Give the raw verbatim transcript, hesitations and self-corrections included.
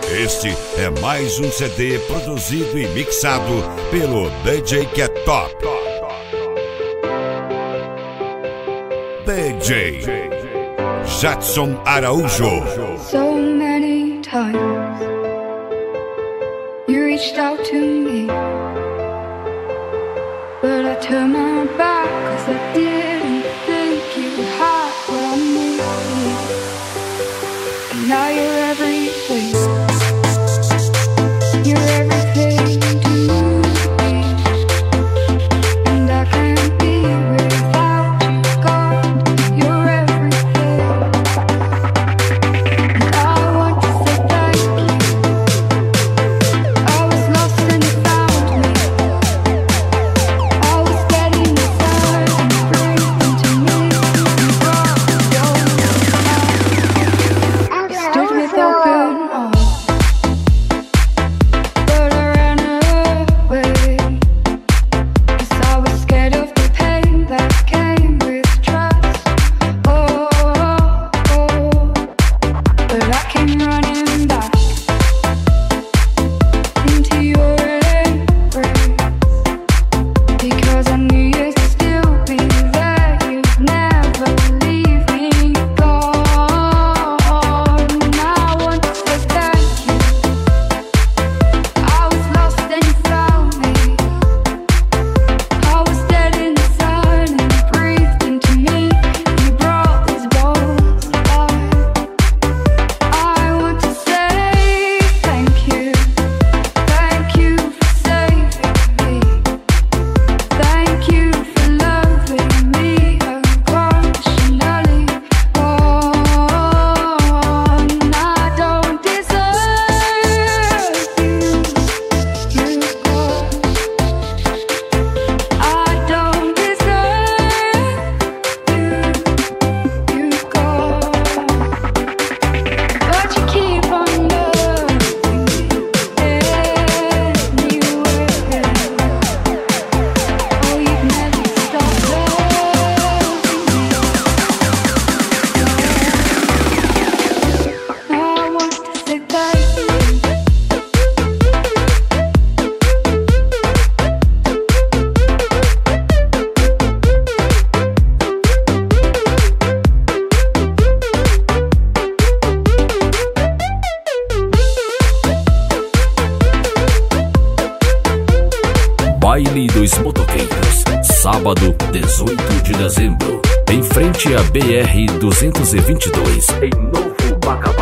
Este é mais um C D produzido e mixado pelo D J que é top. D J Jadson Araújo. So many times you reached out to me, but I turned my back 'cause I didn't think you had what I needed. And now you're everything. You're everything to me, and I can't be without you, God. You're everything, and I want to say thank you. I was lost and you found me. I was getting inside and you breathed into me. You brought your love. You stood with open arms. Baile dos Motoqueiros, sábado, dezoito de dezembro, em frente à B R duzentos e vinte e dois, em Novo Bacabal.